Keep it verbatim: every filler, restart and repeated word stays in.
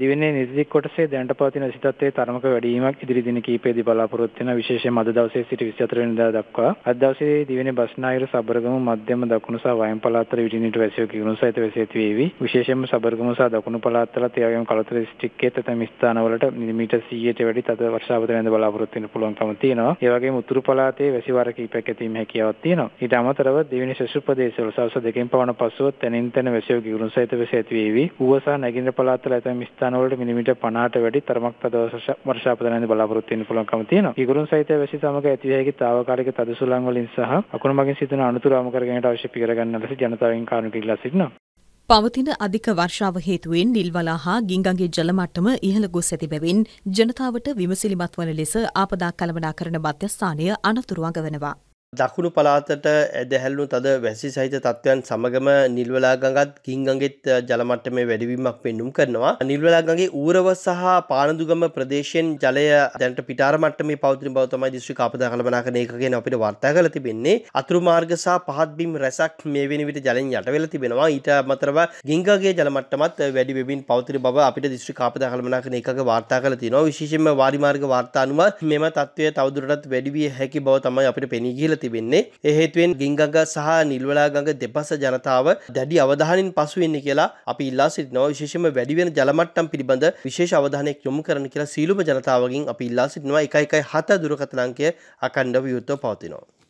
දිවයිනේ නිර්දික් කොටසේ දැනට පවතින වැසි තත්ත්වයේ තරමක වැඩිවීමක් ඉදිරි දින කිහිපයේදී බලාපොරොත්තු වෙන විශේෂයෙන් අද දවසේ සිට විසිහතර වෙනිදා දක්වා අද දවසේ දිවයිනේ බස්නාහිර සබරගමු මධ්‍යම දකුණු සහ වයම් පළාත් වල විටින් විට වැසියෝ කිරුණු සහිත වැසි ඇති වේවි. විශේෂයෙන්ම සබරගමු සහ දකුණු පළාත් වලත් ඒ වගේම කළුතර දිස්ත්‍රික්කයේ තැතැම් ස්ථානවලට මිලිමීටර් සීයට වැඩි තද වර්ෂාපත වෙනද බලාපොරොත්තු වෙන්න පුළුවන්කම තියෙනවා. ඒ වගේම උතුරු පළාතේ වැසි වාර කිහිපයක් ඇතිවීම හැකියාවක් තියෙනවා. ඊට අමතරව දිවයිනේ ශිෂ්‍ය ප්‍රදේශවල සවස් දෙකෙන් පවන පසුව තැනින් තැන වැසියෝ කිරුණු සහිත වැසි ඇති වේවි. ඌව සහ නැගිටින පළාත් වල ඇතැම් ස්ථානවලට මිලිමීටර් පනහට වැඩි තරමක් තද වර්ෂාපත වෙනද බලාපොරොත්තු වෙන්න පුළුවන්කම තියෙනවා. කිරුණු සහිත වැසි සමග ඇති විය හැකි తాවකාලික තද සුළං වලින් සහ අකුණු මගින් සිදුවන අනුතුරු අමු කර ගැනීමට අවශ්‍ය පියවර ගන්න ලෙස ජනතාවගෙන් කාරුණික ඉල්ලා සිටිනවා. පවතින අධික වර්ෂාව හේතුවෙන් නිල්වලා හා ගිංගගේ ජල මට්ටම ඉහළ ගොස් ඇති බැවින් ජනතාවට විමසිලිමත් වන ලෙස ආපදා කළමනාකරණ මධ්‍යස්ථානය අනතුරු අඟවනවා. දකුණු පළාතට ඇදහැල්ලු තද වැසි සහිත තත්ත්වයන් සමගම නිල්වලා ගඟත් ගිංගගෙත් ජල මට්ටමේ වැඩිවීමක් පෙන්නුම් කරනවා. නිල්වලා ගඟේ ඌරව සහ පානදුගම ප්‍රදේශයෙන් ජලය දැනට පිටාර මට්ටමේ පවතින බව තමයි දිස්ත්‍රික් ආපදා කළමනාකරණ ඒකකයෙන් අපිට වාර්තා කරලා තිබෙන්නේ. අතුරු මාර්ග සහ පහත් බිම් රැසක් මේ වෙන විට ජලයෙන් යට වෙලා තිබෙනවා. ඊට අමතරව ගිංගගේ ජල මට්ටමත් වැඩි වෙමින් පවතින බව අපිට දිස්ත්‍රික් ආපදා කළමනාකරණ ඒකක වාර්තා කරලා තියෙනවා. විශේෂයෙන්ම වාරි මාර්ග වාර්තා අනුව මෙම තත්ත්වය තවදුරටත් වැඩි විය හැකි බව තමයි අපිට පෙනී ගිහලා තිබෙන්නේ. ඒ හේතුවෙන් ගිංගග සහ නිල්වලා ගඟ දෙපස ජනතාව දැඩි අවධානයෙන් පසු වෙන්නේ කියලා අපි ඉල්ලා සිටිනවා. විශේෂයෙන්ම වැඩි වෙන ජල මට්ටම් පිළිබඳ විශේෂ අවධානයක් යොමු කරන්න කියලා සීලුම ජනතාවගෙන් අපි ඉල්ලා සිටිනවා. එකයි එකයි හත දුරකථන අංකය අඛණ්ඩව විවෘතව පවතිනවා.